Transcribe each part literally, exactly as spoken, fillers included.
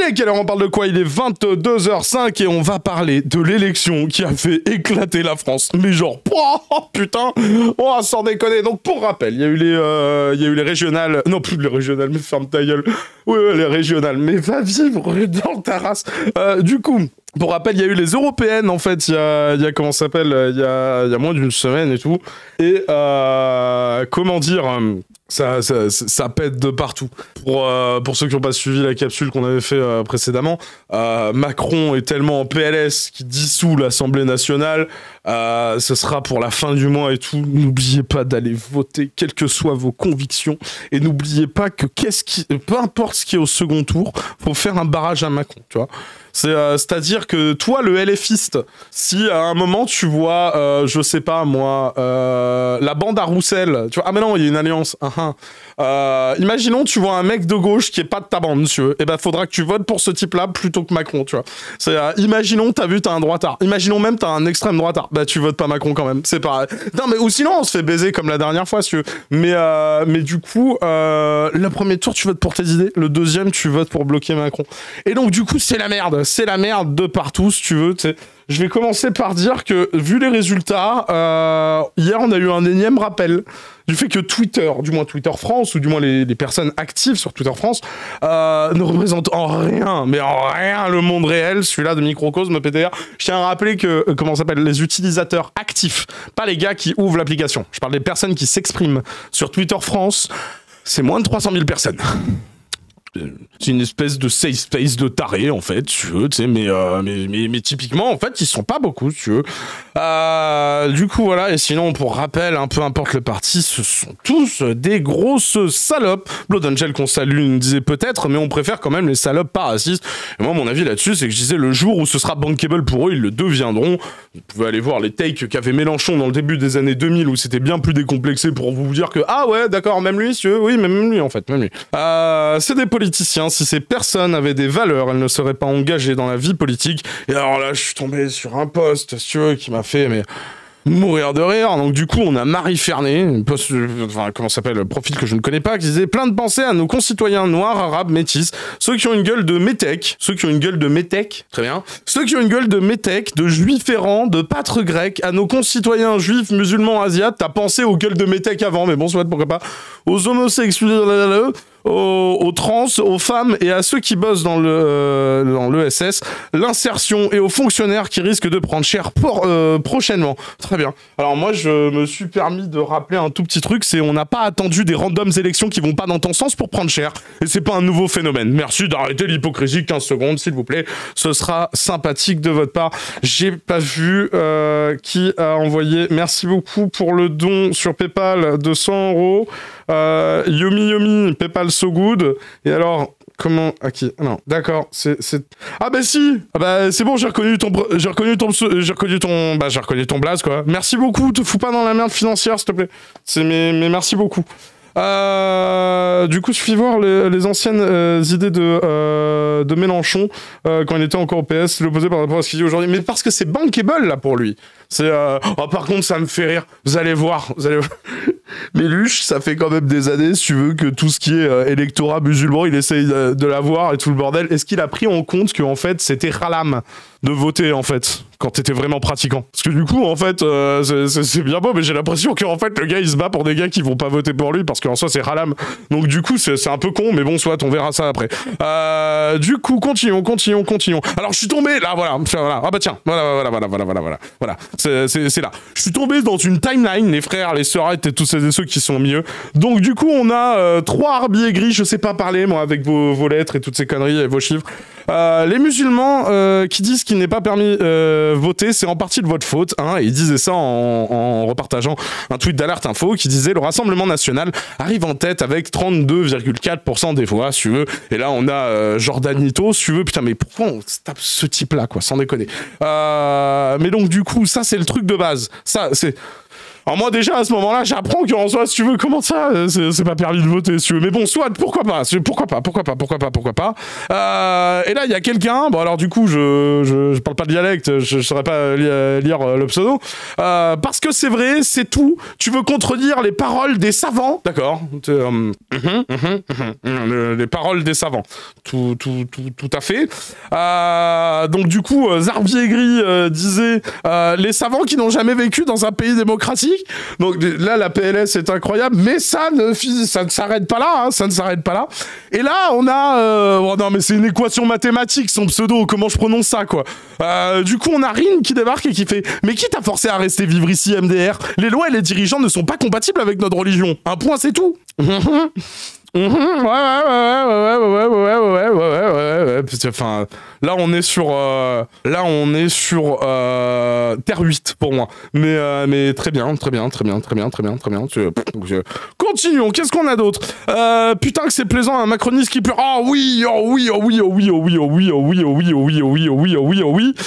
est quelle heure? On parle de quoi? Il est vingt-deux heures cinq et on va parler de l'élection qui a fait éclater la France. Mais genre, oh, putain, oh, sans déconner. Donc pour rappel, il y a eu les, euh, il y a eu les régionales, non plus les régionales, mais ferme ta gueule. Oui, ouais, les régionales, mais va vivre dans ta race. Euh, du coup, pour rappel, il y a eu les européennes, en fait, il y a, il y a comment ça s'appelle, il y a, il y a moins d'une semaine et tout. Et euh, comment dire, ça, ça, ça pète de partout. Pour, euh, pour ceux qui n'ont pas suivi la capsule qu'on avait fait euh, précédemment, euh, Macron est tellement en P L S qu'il dissout l'Assemblée nationale. Euh, ce sera pour la fin du mois et tout. N'oubliez pas d'aller voter, quelles que soient vos convictions. Et n'oubliez pas que qu'est-ce qui, peu importe ce qui est au second tour, faut faire un barrage à Macron, tu vois. C'est, euh, c'est-à-dire que toi, le LFiste, si à un moment tu vois, euh, je sais pas moi, euh, la bande à Roussel, tu vois, ah mais non, il y a une alliance. Uh -huh. euh, imaginons tu vois un mec de gauche qui est pas de ta bande, tu veux, et ben faudra que tu votes pour ce type-là plutôt que Macron, tu vois. C'est, euh, imaginons t'as vu t'as un droitard, imaginons même t'as un extrême droitard, bah tu votes pas Macron quand même, c'est pareil. Non mais ou sinon on se fait baiser comme la dernière fois, si tu veux. Mais euh, mais du coup, euh, le premier tour tu votes pour tes idées, le deuxième tu votes pour bloquer Macron. Et donc du coup c'est la merde. C'est la merde de partout, si tu veux. T'sais. Je vais commencer par dire que, vu les résultats, euh, hier, on a eu un énième rappel du fait que Twitter, du moins Twitter France, ou du moins les, les personnes actives sur Twitter France, euh, ne représentent en rien, mais en rien le monde réel, celui-là de Microcosme, P T R. Je tiens à rappeler que, euh, comment ça s'appelle, les utilisateurs actifs, pas les gars qui ouvrent l'application. Je parle des personnes qui s'expriment sur Twitter France, c'est moins de trois cent mille personnes. C'est une espèce de safe space de taré, en fait, tu veux, tu sais, mais, euh, mais, mais, mais typiquement, en fait, ils sont pas beaucoup, tu veux. Euh, du coup, voilà, et sinon, pour rappel, hein, peu importe le parti, ce sont tous des grosses salopes. Blood Angel qu'on salue nous disait peut-être, mais on préfère quand même les salopes pas racistes. Et moi, mon avis là-dessus, c'est que je disais, le jour où ce sera bankable pour eux, ils le deviendront. Vous pouvez aller voir les takes qu'avait Mélenchon dans le début des années deux mille, où c'était bien plus décomplexé pour vous dire que, ah ouais, d'accord, même lui, si oui, même lui, en fait, même lui. Euh, c'est des politiciens. Si ces personnes avaient des valeurs, elles ne seraient pas engagées dans la vie politique. Et alors là, je suis tombé sur un post, si tu veux, qui m'a fait mais mourir de rire. Donc du coup, on a Marie Fernet, une post, enfin, comment ça s'appelle, le profil que je ne connais pas, qui disait plein de pensées à nos concitoyens noirs, arabes, métis, ceux qui ont une gueule de métèque, ceux qui ont une gueule de métèque, très bien, ceux qui ont une gueule de métèque, de juifs errants, de pâtres grecs, à nos concitoyens juifs, musulmans, asiates. T'as pensé aux gueules de métèque avant, mais bon, soit pourquoi pas, aux homosexuels, Aux, aux trans, aux femmes et à ceux qui bossent dans le euh, dans l'E S S, l'insertion et aux fonctionnaires qui risquent de prendre cher pour, euh, prochainement. Très bien. Alors moi, je me suis permis de rappeler un tout petit truc, c'est on n'a pas attendu des randoms élections qui vont pas dans ton sens pour prendre cher. Et c'est pas un nouveau phénomène. Merci d'arrêter l'hypocrisie, quinze secondes, s'il vous plaît. Ce sera sympathique de votre part. J'ai pas vu euh, qui a envoyé. Merci beaucoup pour le don sur PayPal de cent euros. Euh, Yomi Yomi, PayPal so good. Et alors, comment... À qui? Non, d'accord, c'est... Ah bah si. Ah bah c'est bon, j'ai reconnu ton... J'ai reconnu ton... J'ai reconnu ton... Bah j'ai reconnu ton blaze, quoi. Merci beaucoup, te fous pas dans la merde financière, s'il te plaît. C'est... Mais, mais merci beaucoup. Euh, du coup, suffit voir les, les anciennes euh, idées de, euh, de Mélenchon euh, quand il était encore au P S, l'opposé par rapport à ce qu'il dit aujourd'hui. Mais parce que c'est bankable, là, pour lui. C'est... Euh... Oh, par contre, ça me fait rire. Vous allez voir. Vous allez voir. Méluche, ça fait quand même des années, si tu veux, que tout ce qui est euh, électorat musulman, il essaye de, de l'avoir et tout le bordel. Est-ce qu'il a pris en compte qu'en fait, c'était haram de voter, en fait, quand t'étais vraiment pratiquant? Parce que du coup, en fait, euh, c'est bien beau, mais j'ai l'impression qu'en fait, le gars, il se bat pour des gars qui vont pas voter pour lui, parce qu'en soi, c'est haram. Donc du coup, c'est un peu con, mais bon, soit, on verra ça après. Euh, du coup, continuons, continuons, continuons. Alors, je suis tombé, là, voilà, voilà. Ah bah tiens, voilà, voilà, voilà, voilà, voilà, voilà. Voilà, c'est là. Je suis tombé dans une timeline, les frères, les sœurettes et tous ces et ceux qui sont au milieu. Donc du coup, on a euh, trois arbiers gris, je sais pas parler, moi, avec vos, vos lettres et toutes ces conneries et vos chiffres. Euh, les musulmans euh, qui disent qu'il n'est pas permis euh, voter, c'est en partie de votre faute, hein, et ils disaient ça en, en repartageant un tweet d'Alerte Info qui disait le Rassemblement National arrive en tête avec trente-deux virgule quatre pour cent des voix, si tu veux, et là on a euh, Jordanito, si tu veux, putain mais pourquoi on se tape ce type là, quoi, sans déconner. Euh, mais donc du coup, ça c'est le truc de base, ça c'est... Alors moi déjà à ce moment-là, j'apprends qu'en soi, si tu veux, comment ça, c'est pas permis de voter, si tu veux. Mais bon, soit pourquoi pas, pourquoi pas, pourquoi pas, pourquoi pas, pourquoi pas. Euh, et là, il y a quelqu'un. Bon alors du coup, je, je je parle pas de dialecte, je, je saurais pas li lire le pseudo, euh, parce que c'est vrai, c'est tout. Tu veux contredire les paroles des savants, d'accord. Euh, mm -hmm, mm -hmm, mm -hmm, les paroles des savants, tout, tout, tout, tout à fait. Euh, donc du coup, Zarbier-Gris euh, disait euh, les savants qui n'ont jamais vécu dans un pays démocratique. Donc là, la P L S est incroyable, mais ça ne, ça ne s'arrête pas là, hein, ça ne s'arrête pas là. Et là, on a, euh, oh non mais c'est une équation mathématique, son pseudo. Comment je prononce ça, quoi. Euh, du coup, on a Rin qui débarque et qui fait mais qui t'a forcé à rester vivre ici, M D R? Les lois et les dirigeants ne sont pas compatibles avec notre religion. Un point, c'est tout. Mmh, ouais, ouais, ouais, ouais, ouais, ouais, ouais, ouais, ouais, ouais, ouais, ouais. Enfin, là, on est sur, euh, là, on est sur euh, Terre huit pour moi. Mais, euh, mais très bien, très bien, très bien, très bien, très bien, très bien. Je... Continuons. Qu'est-ce qu'on a d'autre? euh, Putain, que c'est plaisant, un macroniste qui pleure. Oh oui, oh oui, oh oui, oh oui, oh oui, oh oui, oh oui, oh oui, oh oui, oh oui, oh oui, oh oui, oh oui.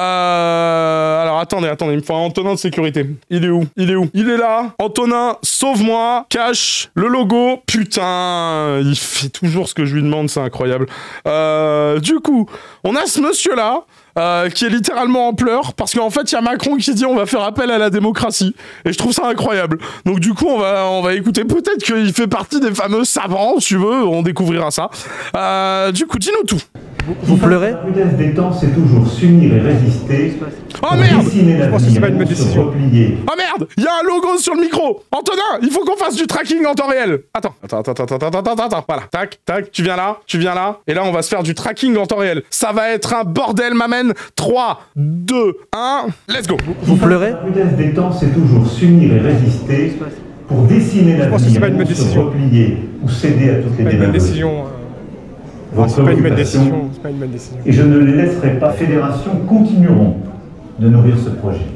Euh... Alors attendez, attendez, il me faut un Antonin de sécurité. Il est où? Il est où? Il est là. Antonin, sauve-moi. Cache le logo. Putain. Il fait toujours ce que je lui demande, c'est incroyable. Euh, du coup, on a ce monsieur-là, euh, qui est littéralement en pleurs, parce qu'en fait, il y a Macron qui dit on va faire appel à la démocratie. Et je trouve ça incroyable. Donc du coup, on va, on va écouter. Peut-être qu'il fait partie des fameux savants, si tu veux, on découvrira ça. Euh, du coup, dis-nous tout. Vous, vous pleurez? La prudesse des temps, c'est toujours s'unir et résister. Oh merde! Je pense que c'est pas une bonne décision. Oh merde! Il y a un logo sur le micro! Antonin, il faut qu'on fasse du tracking en temps réel! Attends, attends, attends, attends, attends, attends, attends, voilà. Tac, tac, tu viens là, tu viens là. Et là, on va se faire du tracking en temps réel. Ça va être un bordel, m'amène. trois, deux, un, let's go! Vous, vous pleurez? La prudesse des temps, c'est toujours s'unir et résister pour dessiner l'avenir. Je pense que c'est pas une bonne décision. Se replier ou céder à toutes les démagogies. C'est pas une bonne décision. C'est pas une bonne décision. Et je ne les laisserai pas. Fédérations continueront de nourrir ce projet.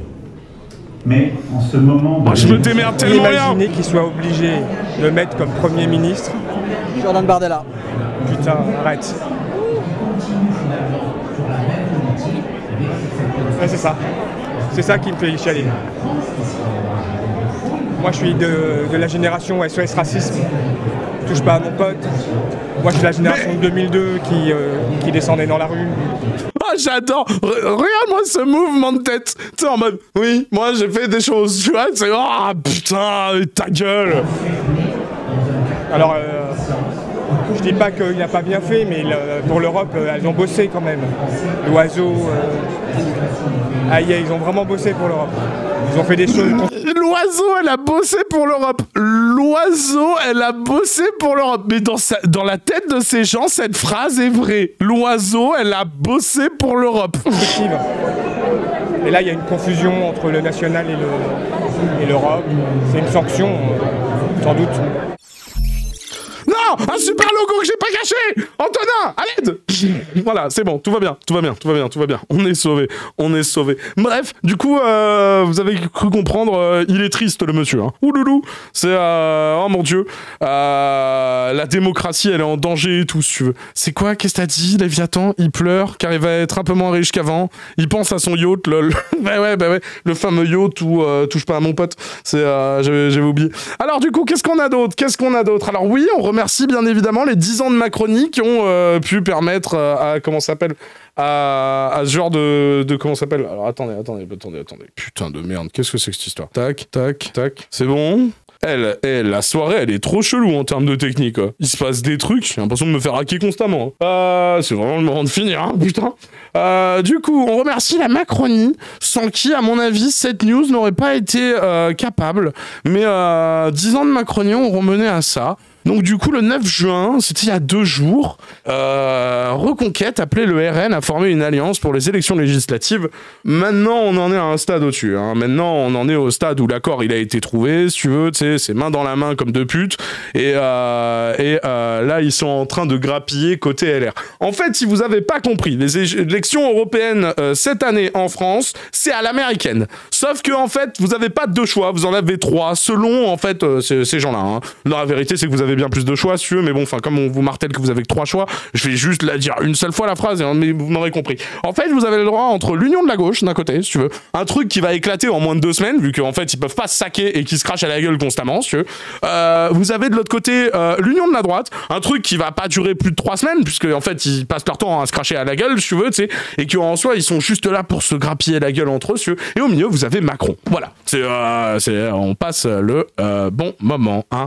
Mais en ce moment... De oh, je me démerde tellement bien. Imaginez qu'il soit obligé de mettre comme Premier ministre... Jordan Bardella. Putain, arrête. Ouais, c'est ça. C'est ça qui me fait chialer. Moi, je suis de, de la génération S O S Racisme. Touche pas à mon pote. Moi, je suis la génération de deux mille deux qui, euh, qui descendait dans la rue. Ah, j'adore. Regarde-moi ce mouvement de tête. Tu sais, en mode, oui, moi, j'ai fait des choses. Tu vois, c'est, oh, putain, ta gueule. Alors, euh, je dis pas qu'il n'a pas bien fait, mais le, pour l'Europe, euh, elles ont bossé quand même. L'oiseau... Euh... Aïe, ils ont vraiment bossé pour l'Europe. Ils ont fait des choses... L'oiseau, elle a bossé pour l'Europe. L'oiseau, elle a bossé pour l'Europe. Mais dans, sa, dans la tête de ces gens, cette phrase est vraie. L'oiseau, elle a bossé pour l'Europe. Et là, il y a une confusion entre le national et l'Europe. C'est une sanction, sans doute. Non, un super logo que j'ai pas caché. Antonin, à l'aide. Voilà, c'est bon, tout va bien, tout va bien, tout va bien, tout va bien. On est sauvé, on est sauvé. Bref, du coup, euh, vous avez cru comprendre, euh, il est triste le monsieur. Hein. Ouloulou, c'est euh, oh mon dieu, euh, la démocratie, elle est en danger et tout, si tu veux. C'est quoi? Qu'est-ce que t'as dit, Léviathan? Il pleure, car il va être un peu moins riche qu'avant. Il pense à son yacht, lol. Bah ouais, bah ouais, le fameux yacht où euh, touche pas à mon pote. C'est, euh, j'avais oublié. Alors du coup, qu'est-ce qu'on a d'autre? Qu'est-ce qu'on a d'autre? Alors oui, on remercie bien évidemment les dix ans de Macronie qui ont euh, pu permettre euh, à, comment ça s'appelle, à, à ce genre de, de comment ça s'appelle. Alors attendez, attendez, attendez, attendez. Putain de merde, qu'est-ce que c'est que cette histoire? Tac, tac, tac. C'est bon? Elle, elle, la soirée, elle est trop chelou en termes de technique. Quoi. Il se passe des trucs, j'ai l'impression de me faire hacker constamment. Hein. Euh, c'est vraiment le moment de finir, hein, putain. Euh, du coup, on remercie la Macronie, sans qui, à mon avis, cette news n'aurait pas été euh, capable. Mais euh, dix ans de Macronie ont remené à ça. Donc du coup, le neuf juin, c'était il y a deux jours, euh, Reconquête appelait le R N à former une alliance pour les élections législatives. Maintenant, on en est à un stade au-dessus. Hein. Maintenant, on en est au stade où l'accord il a été trouvé, si tu veux, tu sais, c'est main dans la main comme deux putes. Et, euh, et euh, là, ils sont en train de grappiller côté L R. En fait, si vous avez pas compris, les élections européennes euh, cette année en France, c'est à l'américaine. Sauf que en fait, vous avez pas deux choix, vous en avez trois, selon en fait euh, ces, ces gens-là. Hein. Non, la vérité, c'est que vous avez bien plus de choix, si tu veux, mais bon, enfin, comme on vous martèle que vous avez que trois choix, je vais juste la dire une seule fois la phrase, mais vous m'aurez compris. En fait, vous avez le droit entre l'union de la gauche, d'un côté, si tu veux, un truc qui va éclater en moins de deux semaines, vu qu'en fait, ils peuvent pas se saquer et qu'ils se crachent à la gueule constamment, si tu veux. Euh, vous avez de l'autre côté euh, l'union de la droite, un truc qui va pas durer plus de trois semaines, puisque en fait, ils passent leur temps à se cracher à la gueule, si tu veux, tu sais, et qu'en soi, ils sont juste là pour se grappiller la gueule entre eux, si tu veux. Et au milieu, vous avez Macron. Voilà. C'est, euh, c'est, on passe le euh, bon moment, hein.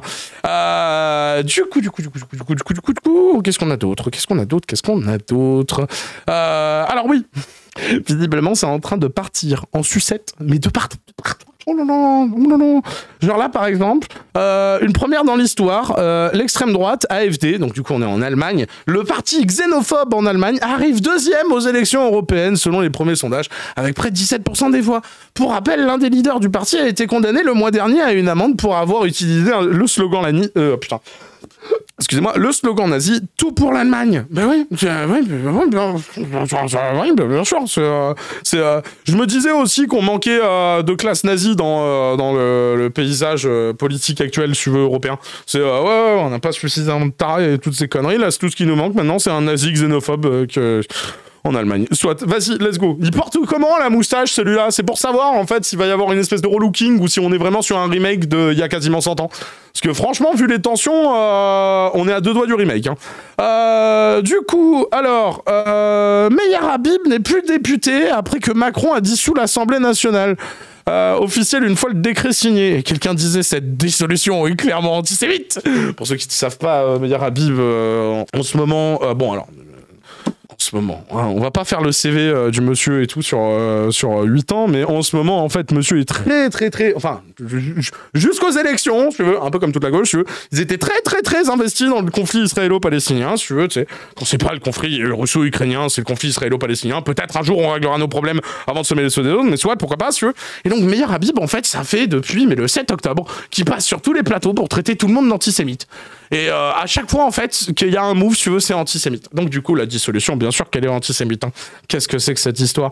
Euh, du coup, du coup, du coup, du coup, du coup, du coup, du coup, du coup, qu'est-ce qu'on a d'autre? Qu'est-ce qu'on a d'autre? Qu'est-ce qu'on a d'autre? euh, Alors oui, visiblement, c'est en train de partir en sucette, mais de partout. Oh non, non, oh non, non. Genre là, par exemple, euh, une première dans l'histoire, euh, l'extrême droite, A F D, donc du coup on est en Allemagne, le parti xénophobe en Allemagne arrive deuxième aux élections européennes selon les premiers sondages, avec près de dix-sept pour cent des voix. Pour rappel, l'un des leaders du parti a été condamné le mois dernier à une amende pour avoir utilisé le slogan la ni... Euh, putain. Excusez-moi, le slogan nazi, tout pour l'Allemagne. Ben oui, euh, oui, oui, bien, oui, bien sûr. C'est, euh, c'est, euh, je me disais aussi qu'on manquait euh, de classe nazie dans, euh, dans le, le paysage euh, politique actuel, si tu veux, européen. C'est, euh, ouais, ouais, on n'a pas suffisamment de tarés et toutes ces conneries. Là, c'est tout ce qui nous manque maintenant, c'est un nazi xénophobe euh, que... en Allemagne. Soit, vas-y, let's go. Il porte comment la moustache, celui-là? C'est pour savoir, en fait, s'il va y avoir une espèce de relooking ou si on est vraiment sur un remake d'il y a quasiment cent ans. Parce que franchement, vu les tensions, euh, on est à deux doigts du remake. Hein. Euh, du coup, alors, euh, Meyer Habib n'est plus député après que Macron a dissous l'Assemblée nationale. Euh, officiel une fois le décret signé. Et quelqu'un disait cette dissolution est clairement antisémite. Pour ceux qui ne savent pas, euh, Meyer Habib, euh, en, en ce moment... Euh, bon, alors... En ce moment, hein, on va pas faire le C V euh, du monsieur et tout sur, euh, sur huit ans, mais en ce moment, en fait, monsieur est très, très, très... Enfin, jusqu'aux élections, si tu veux, un peu comme toute la gauche, si tu veux, ils étaient très, très, très investis dans le conflit israélo-palestinien, si tu veux, tu sais. Quand c'est pas le conflit russo-ukrainien, c'est le conflit israélo-palestinien. Peut-être un jour, on réglera nos problèmes avant de se mêler ceux des autres, mais soit, pourquoi pas, si tu veux. Et donc, Meyer Habib, en fait, ça fait depuis mais le sept octobre qu'il passe sur tous les plateaux pour traiter tout le monde d'antisémite. Et euh, à chaque fois, en fait, qu'il y a un move, si tu veux, c'est antisémite. Donc, du coup, la dissolution, bien sûr qu'elle est antisémite. Hein. Qu'est-ce que c'est que cette histoire?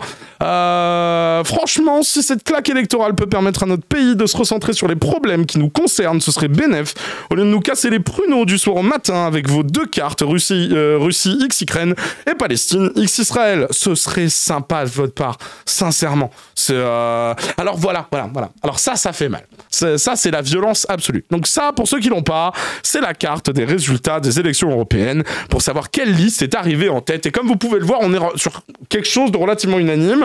euh, Franchement, si cette claque électorale peut permettre à notre pays de se recentrer sur les problèmes qui nous concernent, ce serait bénef. Au lieu de nous casser les pruneaux du soir au matin avec vos deux cartes, Russie, euh, Russie X-Ukraine et Palestine X-Israël. Ce serait sympa de votre part, sincèrement. C'est, euh... Alors voilà, voilà, voilà. Alors ça, ça fait mal. C'est, ça, c'est la violence absolue. Donc ça, pour ceux qui l'ont pas, c'est la carte des résultats des élections européennes pour savoir quelle liste est arrivée en tête. Et comme vous pouvez le voir, on est sur quelque chose de relativement unanime.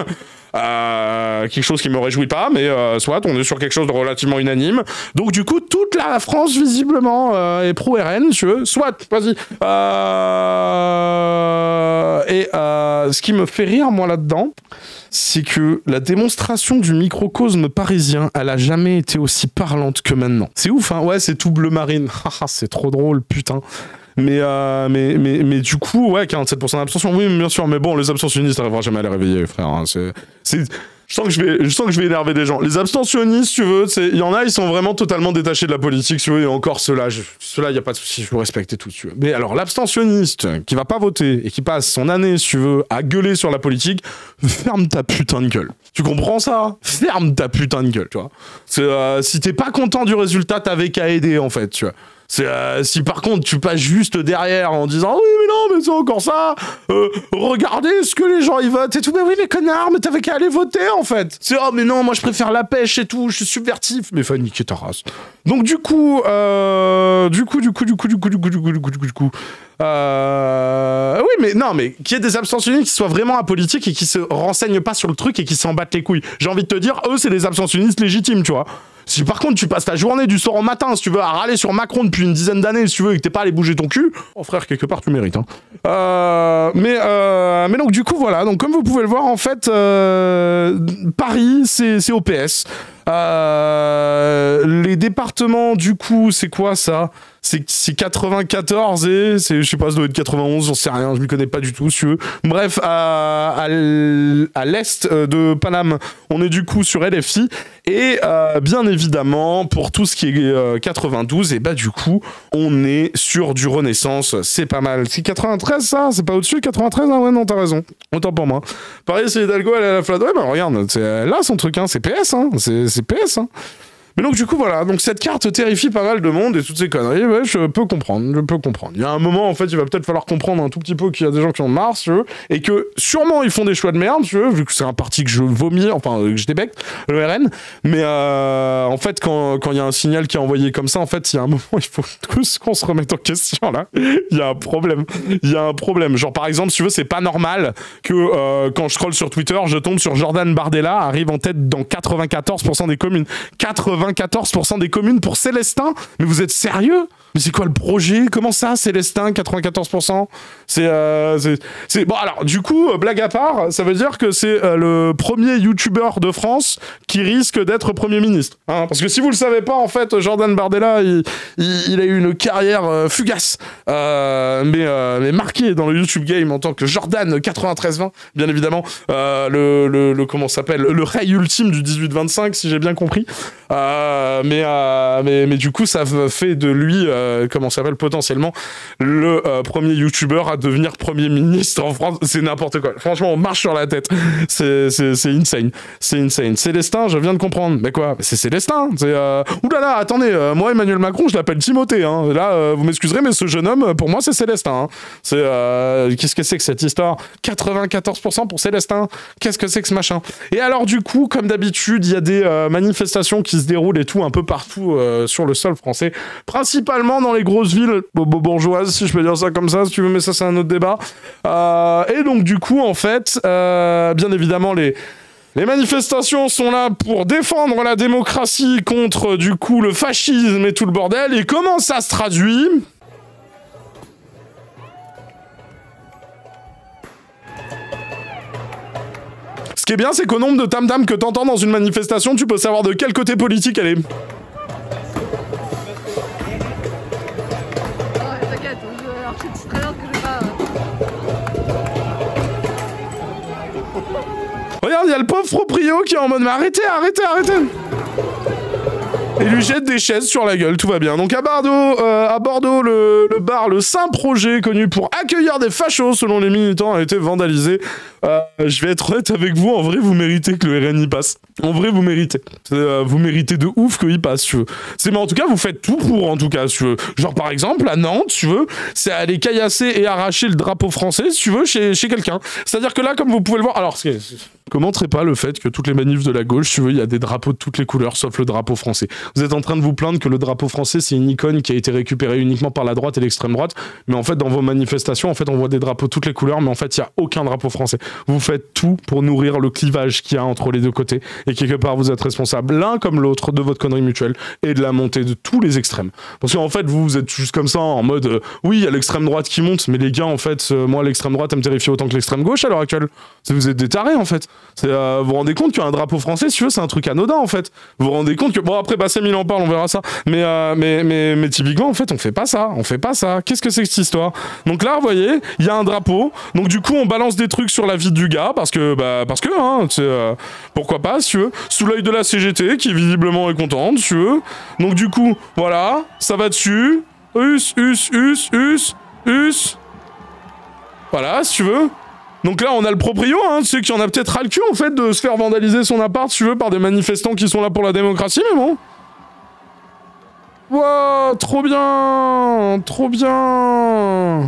Euh, quelque chose qui me réjouit pas, mais euh, soit on est sur quelque chose de relativement unanime. Donc du coup, toute la France visiblement euh, est pro-R N, si tu veux. Soit, vas-y. Euh... Et euh, ce qui me fait rire, moi, là-dedans, c'est que la démonstration du microcosme parisien, elle a jamais été aussi parlante que maintenant. C'est ouf, hein. Ouais, c'est tout bleu marine. C'est trop drôle, putain. Mais, euh, mais, mais, mais du coup, ouais, quarante-sept pour cent d'abstention, oui, bien sûr, mais bon, les abstentionnistes n'arriveront jamais à les réveiller, frère. Hein, c'est, c'est, je sens que je vais, je sens que je vais énerver des gens. Les abstentionnistes, tu veux, il y en a, ils sont vraiment totalement détachés de la politique, tu veux, et encore ceux-là, je, ceux-là, il n'y a pas de souci, je vous respecte et tout, tu veux. Mais alors, l'abstentionniste qui va pas voter et qui passe son année, si tu veux, à gueuler sur la politique, ferme ta putain de gueule. Tu comprends ça? Ferme ta putain de gueule, tu vois. C'est, euh, si t'es pas content du résultat, t'avais qu'à aider, en fait, tu vois. C'est, euh, si par contre tu passes juste derrière en disant oui mais non mais c'est encore ça, euh, regardez ce que les gens y votent et tout, mais oui mais connard, mais t'avais qu'à aller voter en fait. C'est oh mais non moi je préfère la pêche et tout, je suis subvertif, mais faut niquer ta race. Donc du coup, euh, du coup du coup du coup du coup du coup du coup du coup du coup du coup Euh... Oui, mais non, mais qu'il y ait des abstentionnistes qui soient vraiment apolitiques et qui se renseignent pas sur le truc et qui s'en battent les couilles. J'ai envie de te dire, eux, c'est des abstentionnistes légitimes, tu vois. Si par contre tu passes ta journée du soir au matin, si tu veux, à râler sur Macron depuis une dizaine d'années, si tu veux, et que t'es pas allé bouger ton cul, oh frère, quelque part tu mérites. Hein. Euh... Mais, euh... mais donc du coup, voilà. Donc comme vous pouvez le voir, en fait, euh... Paris, c'est, c'est O P S. Euh... Les départements, du coup, c'est quoi ça? C'est, c'est quatre-vingt-quatorze et c'est, je sais pas, ça doit être quatre-vingt-onze, j'en sais rien, je m'y connais pas du tout, si tu veux. Bref, à, à, à l'est de Paname, on est du coup sur L F I. Et euh, bien évidemment, pour tout ce qui est euh, quatre-vingt-douze, et bah du coup, on est sur du Renaissance, c'est pas mal. C'est quatre-vingt-treize ça? C'est pas au-dessus quatre-vingt-treize? Ah ouais, non, t'as raison. Autant pour moi. Pareil, c'est Hidalgo, elle est à la flat. Ouais, bah regarde, c'est là son truc, hein, c'est P S, hein, c'est, c'est P S, hein. Mais donc du coup voilà, donc cette carte terrifie pas mal de monde et toutes ces conneries, ouais, je peux comprendre, je peux comprendre. Il y a un moment en fait, il va peut-être falloir comprendre un tout petit peu qu'il y a des gens qui en ont marre, si tu veux, et que sûrement ils font des choix de merde, si tu veux, vu que c'est un parti que je vomis, enfin que je débecte, le R N. Mais euh, en fait, quand quand il y a un signal qui est envoyé comme ça, en fait, il y a un moment, il faut tous qu'on se remette en question là. Il y a un problème, il y a un problème. Genre par exemple, si tu veux, c'est pas normal que euh, quand je scrolle sur Twitter, je tombe sur Jordan Bardella arrive en tête dans quatre-vingt-quatorze pour cent des communes. quatre-vingt-quatorze pour cent des communes pour Célestin? Mais vous êtes sérieux? Mais c'est quoi le projet? Comment ça, Célestin, quatre-vingt-quatorze pour cent? C'est, euh, c'est, c'est... Bon, alors, du coup, euh, blague à part, ça veut dire que c'est euh, le premier youtubeur de France qui risque d'être Premier ministre. Hein, parce que si vous le savez pas, en fait, Jordan Bardella, il, il, il a eu une carrière euh, fugace, euh, mais, euh, mais marquée dans le YouTube game en tant que Jordan quatre-vingt-treize vingt, bien évidemment, euh, le, le, le, comment ça s'appelle, le Ray ultime du dix-huit vingt-cinq, si j'ai bien compris. Euh, mais, euh, mais, mais du coup, ça fait de lui... Euh, Euh, comment ça s'appelle, potentiellement le euh, premier youtubeur à devenir Premier ministre en France. C'est n'importe quoi. Franchement, on marche sur la tête. C'est, c'est, c'est insane. C'est insane. Célestin, je viens de comprendre. Mais quoi? C'est Célestin. C'est, euh... Ouh là là, attendez. Euh, moi, Emmanuel Macron, je l'appelle Timothée. Hein. Là, euh, vous m'excuserez, mais ce jeune homme, pour moi, c'est Célestin. Hein. C'est, euh... Qu'est-ce que c'est que cette histoire? quatre-vingt-quatorze pour cent pour Célestin. Qu'est-ce que c'est que ce machin? Et alors, du coup, comme d'habitude, il y a des euh, manifestations qui se déroulent et tout, un peu partout euh, sur le sol français. Principalement dans les grosses villes bourgeoises, si je peux dire ça comme ça, si tu veux, mais ça c'est un autre débat. Euh, et donc du coup, en fait, euh, bien évidemment, les, les manifestations sont là pour défendre la démocratie contre, du coup, le fascisme et tout le bordel. Et comment ça se traduit ? Ce qui est bien, c'est qu'au nombre de tam-tam que t'entends dans une manifestation, tu peux savoir de quel côté politique elle est. Regarde, il y a le pauvre proprio qui est en mode mais arrêtez, arrêtez, arrêtez. Et lui jette des chaises sur la gueule, tout va bien. Donc à Bordeaux, euh, à Bordeaux, le, le bar Le Saint Projet, connu pour accueillir des fachos selon les militants, a été vandalisé. Euh, je vais être honnête avec vous, en vrai, vous méritez que le R N y passe. En vrai, vous méritez. Euh, vous méritez de ouf qu'il passe, tu veux. C'est, mais en tout cas, vous faites tout pour, en tout cas, si tu veux. Genre, par exemple, à Nantes, tu veux, c'est aller caillasser et arracher le drapeau français, si tu veux, chez, chez quelqu'un. C'est-à-dire que là, comme vous pouvez le voir, alors, c'est... Commenterait pas le fait que toutes les manifs de la gauche, tu veux, il y a des drapeaux de toutes les couleurs, sauf le drapeau français. Vous êtes en train de vous plaindre que le drapeau français, c'est une icône qui a été récupérée uniquement par la droite et l'extrême droite, mais en fait, dans vos manifestations, en fait, on voit des drapeaux de toutes les couleurs, mais en fait, il y a aucun drapeau français. Vous faites tout pour nourrir le clivage qu'il y a entre les deux côtés, et quelque part, vous êtes responsable, l'un comme l'autre, de votre connerie mutuelle et de la montée de tous les extrêmes. Parce qu'en fait, vous, vous êtes juste comme ça, en mode, euh, oui, il y a l'extrême droite qui monte, mais les gars, en fait, euh, moi, l'extrême droite, elle me terrifie autant que l'extrême gauche à l'heure actuelle. C'est, vous êtes des tarés, en fait. C'est, euh, vous vous rendez compte qu'un drapeau français, si tu veux, c'est un truc anodin, en fait. Vous vous rendez compte que, bon, après, Bassem, il en parle, on verra ça. Mais, euh, mais, mais, mais typiquement, en fait, on fait pas ça. On fait pas ça. Qu'est-ce que c'est que cette histoire? Donc là, vous voyez, il y a un drapeau. Donc du coup, on balance des trucs sur la vie du gars, parce que, bah, parce que, hein, c'est, euh, pourquoi pas, si tu veux. Sous l'œil de la C G T, qui visiblement est contente, si tu veux. Donc du coup, voilà, ça va dessus. Us, us, us, us, us. Voilà, si tu veux. Donc là, on a le proprio, hein, tu sais qu'il y en a peut-être ras le cul, en fait, de se faire vandaliser son appart, si tu veux, par des manifestants qui sont là pour la démocratie, mais bon. Wow, trop bien, trop bien.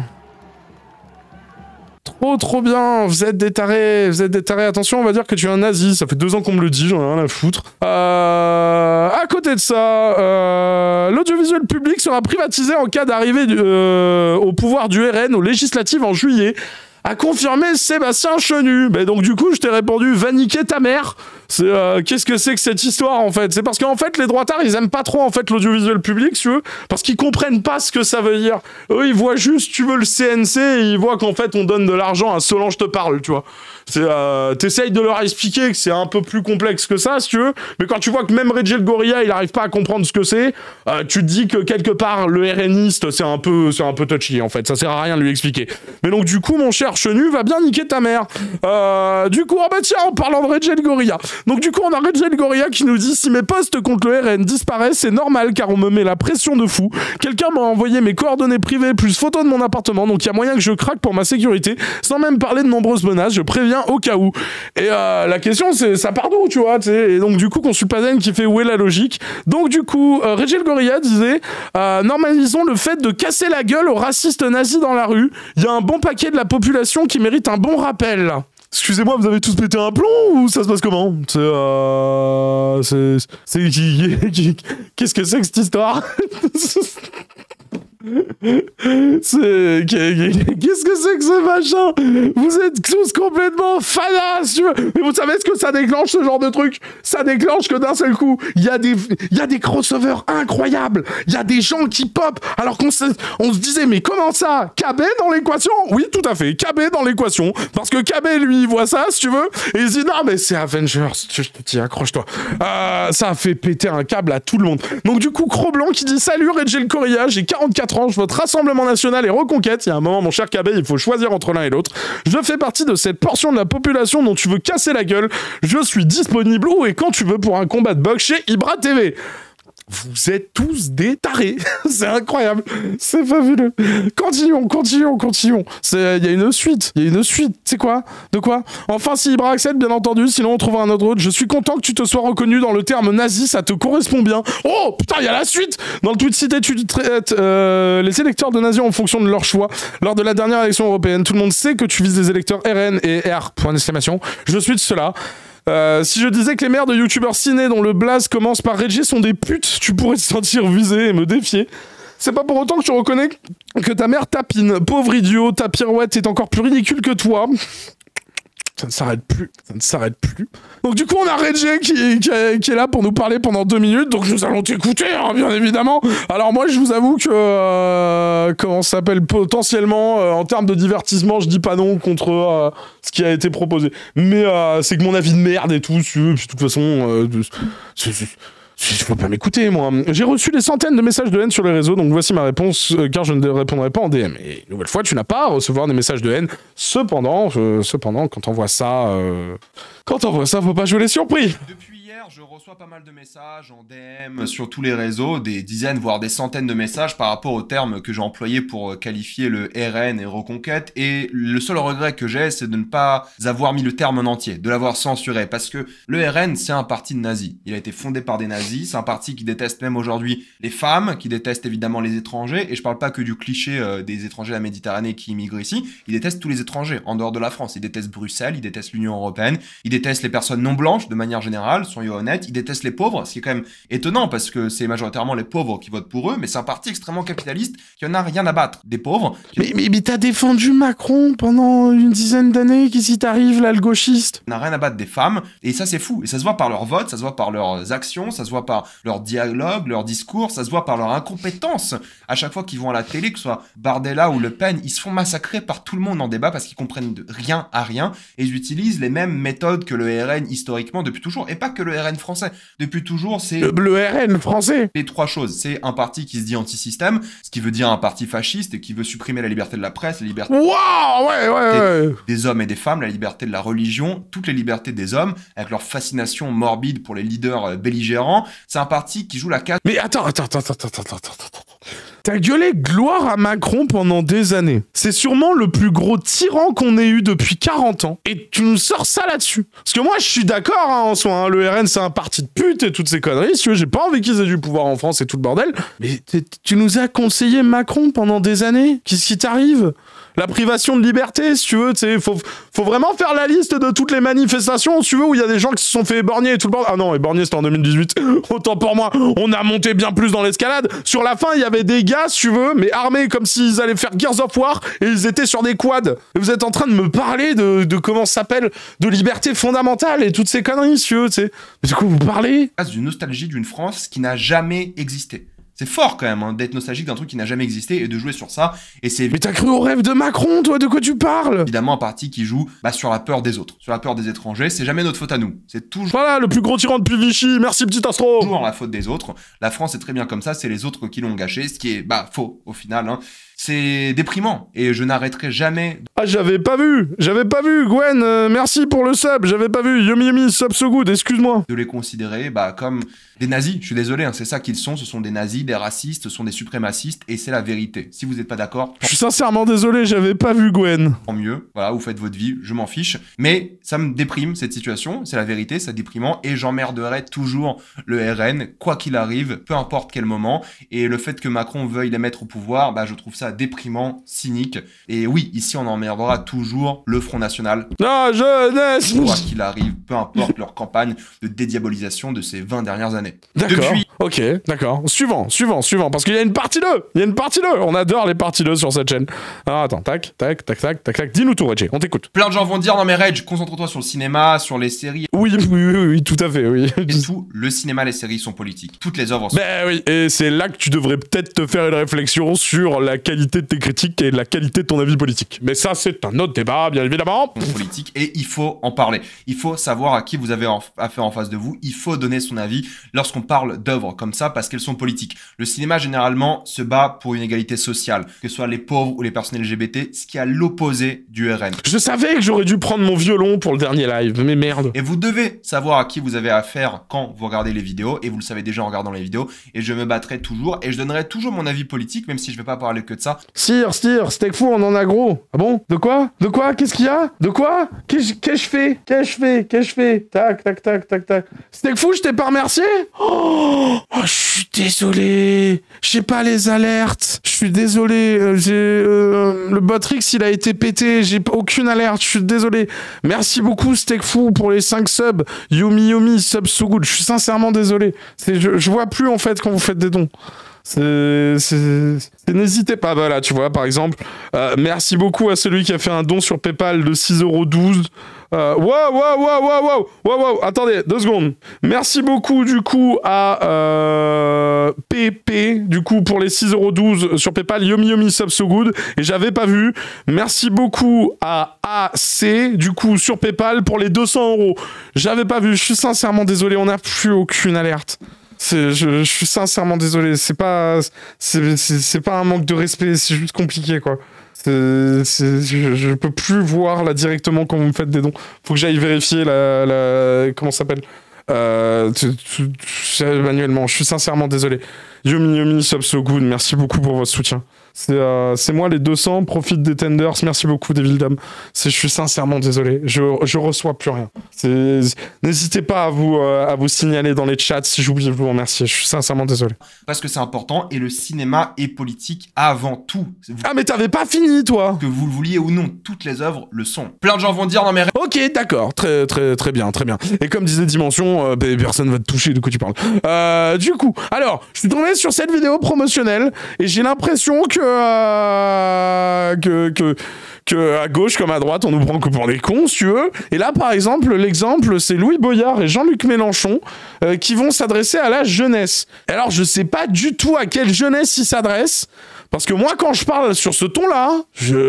Trop, trop bien, vous êtes des tarés, vous êtes des tarés. Attention, on va dire que tu es un nazi, ça fait deux ans qu'on me le dit, j'en ai rien à foutre. Euh, à côté de ça, euh, l'audiovisuel public sera privatisé en cas d'arrivée euh, au pouvoir du R N aux législatives en juillet. A confirmé Sébastien Chenu. Mais donc du coup, je t'ai répondu, va niquer ta mère. C'est euh, qu'est-ce que c'est que cette histoire en fait? C'est parce qu'en fait les droitards ils aiment pas trop en fait l'audiovisuel public, tu veux, parce qu'ils comprennent pas ce que ça veut dire. Eux ils voient juste, tu veux, le C N C et ils voient qu'en fait on donne de l'argent à Solange te parle, tu vois. C'est euh, t'essayes de leur expliquer que c'est un peu plus complexe que ça, si tu veux, mais quand tu vois que même Régel Gorilla il arrive pas à comprendre ce que c'est, euh, tu te dis que quelque part le RNiste c'est un peu c'est un peu touchy en fait, ça sert à rien de lui expliquer. Mais donc du coup mon cher Chenu va bien niquer ta mère. Euh, du coup, oh bah tiens, en parlant de Régel Gorilla, Donc du coup, on a Régel Gorilla qui nous dit « Si mes posts contre le R N disparaissent, c'est normal car on me met la pression de fou. Quelqu'un m'a envoyé mes coordonnées privées plus photos de mon appartement, donc il y a moyen que je craque pour ma sécurité, sans même parler de nombreuses menaces, je préviens au cas où. » Et euh, la question, c'est ça part d'où, tu vois, tu sais. Et donc du coup, Consulpazen qui fait « Où est la logique ?» Donc du coup, euh, Régel Gorilla disait euh, « Normalisons le fait de casser la gueule aux racistes nazis dans la rue. Il y a un bon paquet de la population qui mérite un bon rappel. » Excusez-moi, vous avez tous pété un plomb ou ça se passe comment? C'est euh... C'est... C'est... Qu'est-ce que c'est que cette histoire? C'est... Qu'est-ce que c'est que ce machin? Vous êtes tous complètement fadas, tu vois. Mais vous savez ce que ça déclenche, ce genre de truc? Ça déclenche que d'un seul coup, il y a des, il y a des crossovers incroyables. Il y a des gens qui pop, alors qu'on se, on se disait, mais comment ça? K B dans l'équation? Oui, tout à fait, K B dans l'équation. Parce que K B, lui, il voit ça, si tu veux, et il se dit, non, mais c'est Avengers, je te dis, accroche-toi. Euh, ça a fait péter un câble à tout le monde. Donc du coup, Cro-Blanc qui dit, salut Régel Gorilla, j'ai quarante-quatre ans, je vote Rassemblement National et Reconquête. Il y a un moment, mon cher K B, il faut choisir entre l'un et l'autre. Je fais partie de cette portion de la population dont tu veux casser la gueule. Je suis disponible où et quand tu veux pour un combat de boxe chez Ibra T V. Vous êtes tous des tarés. C'est incroyable. C'est fabuleux. Continuons, continuons, continuons. Il y a une suite. Il y a une suite. C'est quoi? De quoi? Enfin, si Ibra accepte, bien entendu. Sinon, on trouvera un autre autre. Je suis content que tu te sois reconnu dans le terme nazi. Ça te correspond bien. Oh, putain, il y a la suite. Dans le tweet cité, tu traites euh, les électeurs de nazis en fonction de leur choix. Lors de la dernière élection européenne, tout le monde sait que tu vises les électeurs R N et R. Point d'exclamation. Je suis de cela. Euh, si je disais que les mères de youtubeurs ciné dont le blaze commence par Reggie sont des putes, tu pourrais te sentir visé et me défier. C'est pas pour autant que tu reconnais que ta mère tapine. Pauvre idiot, ta pirouette est encore plus ridicule que toi. Ça ne s'arrête plus, ça ne s'arrête plus. Donc du coup, on a Reggie qui, qui, qui est là pour nous parler pendant deux minutes, donc nous allons t'écouter, hein, bien évidemment. Alors moi, je vous avoue que, euh, comment ça s'appelle, potentiellement, euh, en termes de divertissement, je dis pas non contre euh, ce qui a été proposé. Mais euh, c'est que mon avis de merde et tout, si, puis de toute façon, euh, c'est... Il faut pas m'écouter, moi. J'ai reçu des centaines de messages de haine sur les réseaux, donc voici ma réponse, euh, car je ne répondrai pas en D M. Et une nouvelle fois, tu n'as pas à recevoir des messages de haine. Cependant, euh, cependant, quand on voit ça, euh, quand on voit ça, faut pas jouer les surpris. Depuis hier, je reçois pas mal de messages en D M sur tous les réseaux, des dizaines, voire des centaines de messages par rapport aux termes que j'ai employés pour qualifier le R N et Reconquête. Et le seul regret que j'ai, c'est de ne pas avoir mis le terme en entier, de l'avoir censuré, parce que le R N, c'est un parti de nazis. Il a été fondé par des nazis. C'est un parti qui déteste même aujourd'hui les femmes, qui déteste évidemment les étrangers, et je parle pas que du cliché euh, des étrangers de la Méditerranée qui immigrent ici, il déteste tous les étrangers en dehors de la France, il déteste Bruxelles, il déteste l'Union Européenne, il déteste les personnes non blanches de manière générale, soyons honnêtes, il déteste les pauvres, ce qui est quand même étonnant parce que c'est majoritairement les pauvres qui votent pour eux, mais c'est un parti extrêmement capitaliste qui en a rien à battre des pauvres. Qui... Mais, mais, mais t'as défendu Macron pendant une dizaine d'années, qu'est-ce qui t'arrive là, le gauchiste? N'a rien à battre des femmes, et ça c'est fou, et ça se voit par leur vote, ça se voit par leurs actions, ça se voit par leur dialogue, leur discours, ça se voit par leur incompétence. À chaque fois qu'ils vont à la télé, que ce soit Bardella ou Le Pen, ils se font massacrer par tout le monde en débat parce qu'ils comprennent de rien à rien et ils utilisent les mêmes méthodes que le R N historiquement depuis toujours. Et pas que le R N français. Depuis toujours, c'est... Le, le R N français. Les trois choses. C'est un parti qui se dit anti-système, ce qui veut dire un parti fasciste et qui veut supprimer la liberté de la presse, la liberté... Waouh, ouais, ouais, ouais. Des, des hommes et des femmes, la liberté de la religion, toutes les libertés des hommes, avec leur fascination morbide pour les leaders belligérants. C'est un parti qui joue la carte. Mais attends, attends, attends, attends, attends, attends, attends. T'as gueulé gloire à Macron pendant des années. C'est sûrement le plus gros tyran qu'on ait eu depuis quarante ans. Et tu nous sors ça là-dessus. Parce que moi, je suis d'accord hein, en soi. Hein, le R N, c'est un parti de pute et toutes ces conneries. Si tu veux, j'ai pas envie qu'ils aient du pouvoir en France et tout le bordel. Mais tu nous as conseillé Macron pendant des années. Qu'est-ce qui t'arrive ? La privation de liberté, si tu veux, tu sais, faut, faut vraiment faire la liste de toutes les manifestations, si tu veux, où il y a des gens qui se sont fait éborgner et tout le bordel. Ah non, éborgner, c'était en deux mille dix-huit. Autant pour moi, on a monté bien plus dans l'escalade. Sur la fin, il y avait des gars, si tu veux, mais armés comme s'ils allaient faire Gears of War et ils étaient sur des quads. Et vous êtes en train de me parler de, de comment ça s'appelle, de liberté fondamentale et toutes ces conneries, si tu veux, tu sais. Mais du coup, vous parlez d'une nostalgie d'une France qui n'a jamais existé. C'est fort quand même hein, d'être nostalgique d'un truc qui n'a jamais existé et de jouer sur ça. Et c'est. Mais t'as cru au rêve de Macron, toi, de quoi tu parles? Évidemment un parti qui joue bah, sur la peur des autres, sur la peur des étrangers. C'est jamais notre faute à nous. C'est toujours. Voilà, le plus gros tyran depuis Vichy. Merci petit Astro. Toujours la faute des autres. La France est très bien comme ça. C'est les autres qui l'ont gâché, ce qui est bah faux au final. Hein. C'est déprimant et je n'arrêterai jamais. Ah, j'avais pas vu, j'avais pas vu, Gwen, euh, merci pour le sub, j'avais pas vu, Yomi Yomi, sub so good, excuse-moi. De les considérer bah, comme des nazis, je suis désolé, hein, c'est ça qu'ils sont, ce sont des nazis, des racistes, ce sont des suprémacistes, et c'est la vérité. Si vous n'êtes pas d'accord... Je suis sincèrement désolé, j'avais pas vu Gwen. Tant mieux, voilà, vous faites votre vie, je m'en fiche, mais ça me déprime cette situation, c'est la vérité, c'est déprimant, et j'emmerderai toujours le R N, quoi qu'il arrive, peu importe quel moment, et le fait que Macron veuille les mettre au pouvoir, bah, je trouve ça déprimant, cynique, et oui, ici on emmerdera toujours le Front National. Ah, jeunesse! Quoi qu'il arrive, peu importe leur campagne de dédiabolisation de ces vingt dernières années. D'accord, Depuis... ok, d'accord. Suivant, suivant, suivant, parce qu'il y a une partie deux, il y a une partie deux, on adore les parties deux sur cette chaîne. Alors attends, tac, tac, tac, tac, tac, tac, dis-nous tout, Reggie, on t'écoute. Plein de gens vont dire, non mais Reg, concentre-toi sur le cinéma, sur les séries. Oui, oui, oui, oui, tout à fait, oui. Et tout, le cinéma, les séries sont politiques. Toutes les œuvres sont... Ben oui, et c'est là que tu devrais peut-être te faire une réflexion sur la qualité de tes critiques et la qualité de ton avis politique. Mais ça, c'est un autre débat, bien évidemment. Politique, et il faut en parler. Il faut savoir à qui vous avez affaire en face de vous. Il faut donner son avis lorsqu'on parle d'œuvres comme ça parce qu'elles sont politiques. Le cinéma, généralement, se bat pour une égalité sociale, que ce soit les pauvres ou les personnes L G B T, ce qui est à l'opposé du R N. Je savais que j'aurais dû prendre mon violon pour le dernier live, mais merde. Et vous devez savoir à qui vous avez affaire quand vous regardez les vidéos, et vous le savez déjà en regardant les vidéos, et je me battrai toujours, et je donnerai toujours mon avis politique, même si je vais pas parler que de ça. Sire, sire, steak fou, on en a gros. Ah bon? De quoi? De quoi? Qu'est-ce qu'il y a? De quoi? Qu'est-ce que je fais? Qu'est-ce que je fais? Qu'est-ce que je fais? Tac, tac, tac, tac, tac. Steak fou, je t'ai pas remercié? Oh, oh je suis désolé. J'ai pas les alertes. Je suis désolé. Euh, j'ai, euh, le Botrix, il a été pété. J'ai aucune alerte. Je suis désolé. Merci beaucoup, Steak fou, pour les cinq subs. Yomi Yomi, sub so good. Je suis sincèrement désolé. C'est, je, je vois plus, en fait, quand vous faites des dons. C'est, c'est, c'est, n'hésitez pas, voilà, tu vois, par exemple, euh, merci beaucoup à celui qui a fait un don sur PayPal de six euros douze. Euh, wow, wow, wow, wow, wow, wow, wow, attendez, deux secondes. Merci beaucoup, du coup, à euh, P P, du coup, pour les six euros douze sur PayPal, Yomi Yomi Sub So Good, et j'avais pas vu. Merci beaucoup à A C, du coup, sur PayPal, pour les deux cents euros. J'avais pas vu, je suis sincèrement désolé, on n'a plus aucune alerte. C'est, je, je suis sincèrement désolé, c'est pas, c'est, c'est, c'est pas un manque de respect, c'est juste compliqué, quoi. C'est, c'est, je, je peux plus voir là directement quand vous me faites des dons. Faut que j'aille vérifier la, la comment ça s'appelle euh, t, t, t, manuellement. Je suis sincèrement désolé. Yomi Yomi Sub So Good, merci beaucoup pour votre soutien. C'est, euh, c'est moi les deux cents, profite des tenders, merci beaucoup Devildam. C'est, je suis sincèrement désolé, je, je reçois plus rien. C'est, n'hésitez pas à vous, euh, à vous signaler dans les chats si j'oublie de vous remercier, je suis sincèrement désolé. Parce que c'est important et le cinéma est politique avant tout. Vous... Ah mais t'avais pas fini toi. Que vous le vouliez ou non, toutes les œuvres le sont. Plein de gens vont dire non mais... Ok d'accord, très très très bien, très bien. Et comme disait Dimension, euh, bah, personne va te toucher de quoi tu parles. Euh, du coup, alors, je suis tombé sur cette vidéo promotionnelle et j'ai l'impression que Euh, que, que, que à gauche comme à droite, on nous prend que pour des cons, si tu veux. Et là, par exemple, l'exemple, c'est Louis Boyard et Jean-Luc Mélenchon euh, qui vont s'adresser à la jeunesse. Alors, je sais pas du tout à quelle jeunesse ils s'adressent. Parce que moi, quand je parle sur ce ton-là,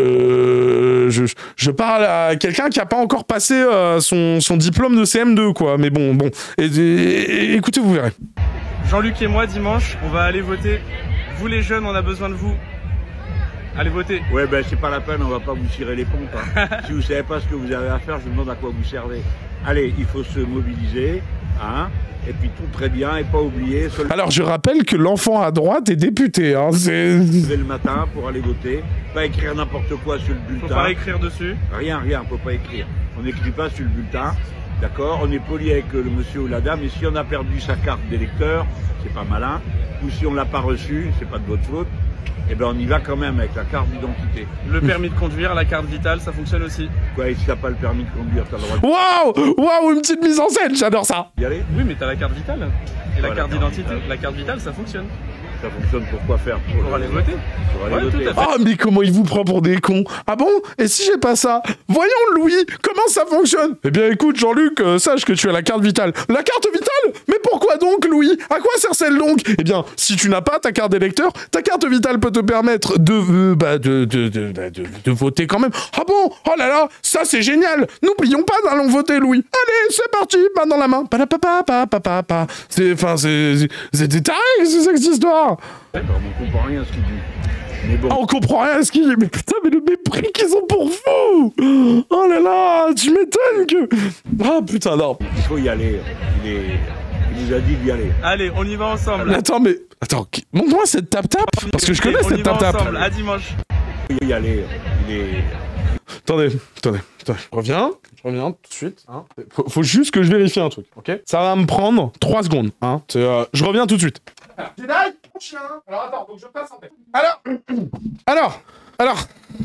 je, je, je parle à quelqu'un qui a pas encore passé euh, son, son diplôme de C M deux, quoi. Mais bon, bon. Et, et, et, écoutez, vous verrez. Jean-Luc et moi, dimanche, on va aller voter. Vous les jeunes, on a besoin de vous. Allez voter. Ouais, ben c'est pas la peine, on va pas vous tirer les pompes. Hein. Si vous savez pas ce que vous avez à faire, je vous demande à quoi vous servez. Allez, il faut se mobiliser, hein. Et puis tout très bien, et pas oublier... Seul... Alors je rappelle que l'enfant à droite est député, hein, c'est... le matin pour aller voter, pas écrire n'importe quoi sur le bulletin. Faut pas écrire dessus. Rien, rien, faut pas écrire. On n'écrit pas sur le bulletin, d'accord. On est poli avec le monsieur ou la dame, et si on a perdu sa carte d'électeur, c'est pas malin, ou si on l'a pas reçue, c'est pas de votre faute, eh ben on y va quand même avec la carte d'identité. Le permis de conduire, la carte vitale, ça fonctionne aussi. Quoi, et si t'as pas le permis de conduire, t'as le droit de... Waouh, waouh, une petite mise en scène, j'adore ça. Y aller ? Oui, mais t'as la carte vitale. Et ouais, la carte d'identité. La carte vitale, ça fonctionne. Ça fonctionne pour quoi faire ? Pour, pour le... aller voter. Pour aller ouais, voter. Tout à fait. Ah, mais comment il vous prend pour des cons? Ah bon? Et si j'ai pas ça? Voyons, Louis, comment ça fonctionne? Eh bien, écoute, Jean-Luc, euh, sache que tu as la carte vitale. La carte vitale? Mais pourquoi donc, Louis? À quoi sert-elle donc? Eh bien, si tu n'as pas ta carte d'électeur, ta carte vitale peut te permettre de, euh, bah, de, de, de, de, de, de voter quand même. Ah bon? Oh là là, ça c'est génial. N'oublions pas d'aller voter, Louis. Allez, c'est parti, main dans la main. Padapapapapapapa. C'est, enfin, c'est, c'est des tarés, c'est ça, cette histoire. Ouais, bah, on comprend rien à ce qu'il dit. Mais bon. Ah, on comprend rien à ce qu'il dit. Mais putain, mais le mépris qu'ils ont pour vous. Oh là là, tu m'étonnes que... Ah putain, non. Il faut y aller. Il, est... Il nous a dit d'y aller. Allez, on y va ensemble. Attends, mais... Attends, qui... montre-moi cette tap-tap. Parce que je connais cette tap-tap. À dimanche. Il faut y aller. Il est... Attendez, attendez, attendez. Je reviens, je reviens tout de suite. Hein. Faut, faut juste que je vérifie un truc, ok? Ça va me prendre trois secondes. Hein. Euh, je reviens tout de suite. Alors, Jedi, mon chien. Alors attends, donc je passe en tête. Alors, alors, alors.